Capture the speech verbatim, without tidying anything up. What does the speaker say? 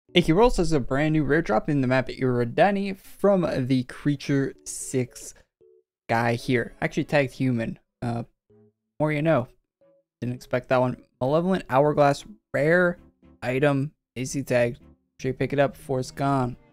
A Q W has a brand new rare drop in the map Beyerdynamic from the Creature six guy here. Actually tagged human. Uh, more you know. Didn't expect that one. Malevolent Hourglass rare item. A C tagged. Make sure you pick it up before it's gone.